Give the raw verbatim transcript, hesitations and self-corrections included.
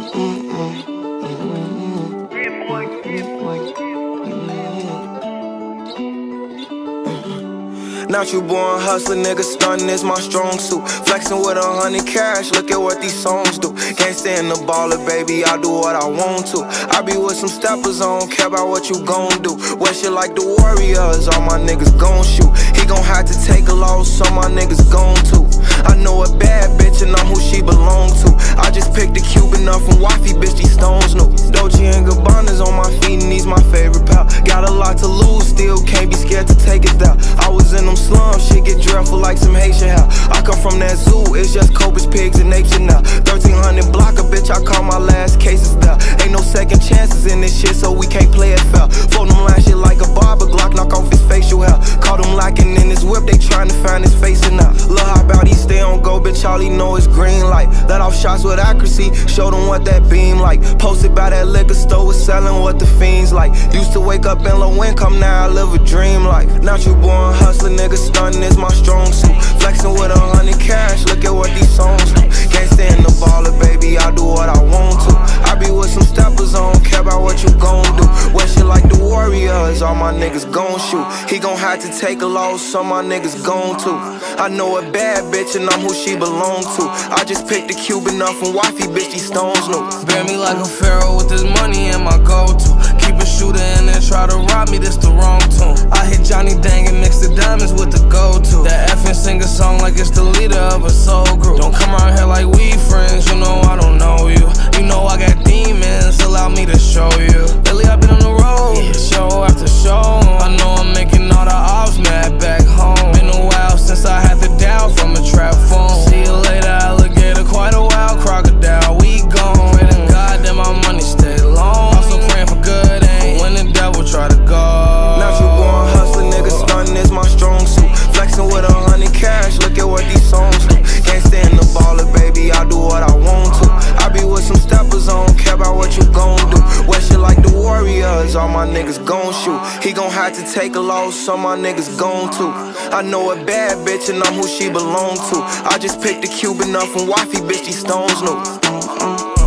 Not you born hustler, nigga, stunning is my strong suit. Flexing with a hundred cash, look at what these songs do. Can't stand the baller, baby, I do what I want to. I be with some steppers, I don't care about what you gon' do. Wear shit like the Warriors, all my niggas gon' shoot. He gon' have to take a loss, so my niggas gon' too. I know a bad bitch and I'm who she belong to. I just picked a Cuban up from wifey, bitch, these stones new. Dolce and Gabbana's on my feet and he's my favorite pal. Got a lot to lose, still can't be scared to take it down. I was in them slums, shit get dreadful like some Haitian hell. I come from that zoo, it's just cobras, pigs, and apes and now. thirteen hundred block a bitch, I call my last cases there. Ain't no second chances in this shit, so we can't play it fair. Phone them line shit like a barber, Glock knock off his facial hair. Caught him locking in his whip, they trying to find his face and now. Look how about he stay on go, bitch, all he know is green light. Let off shots with accuracy, show them what that beam like. Posted by that liquor store, was selling what the fiends like. Used to wake up in low income, now I live a dream life. Not you born hustler, nigga, stunning is my strong suit. Flexing with a hundred cash, look at what these songs do. Can't stand the baller, baby, I do what I want to. I be with some steppers, I don't care about what you gon' do. Wear shit like the Warriors, all my niggas gon' shoot. He gon' have to take a loss, so my niggas gon' too. I know a bad bitch and I'm who she belong to. I just picked a Cuban up from wifey, bitch, these stones new. Bear me like a pharaoh with this money and my go-to. Keep a shooter and then try to rob me, this the wrong tune. I hit Johnny Dang and mix the diamonds with the go-to. That effing sing a song like it's the leader of a soul group. Don't come around here like we friends, you know I don't know you. You know I got demons, allow me to show you. Lately I've been on the road, show after show. I know I'm making all the ops mad back home. Been a while since I had to down from a trap phone. See you later, alligator, quite a while, crocodile, we gone. Pray to God that my money stay long. Also praying for good aim when the devil try to go. Not you born hustler, nigga, stunning is my strong suit. Flexing with a hundred cash, look at what these songs do. Can't stand the baller, baby, I do what I want to. I be with some steppers, I don't care about what you gon' do. Wear shit like the Warriors, all my niggas gon' shoot. He gon' have to take a loss, so my niggas gon' too. I know a bad bitch and I'm who she belong to. I just picked a Cuban up from wifey, bitch, these stones new. Mm-mm.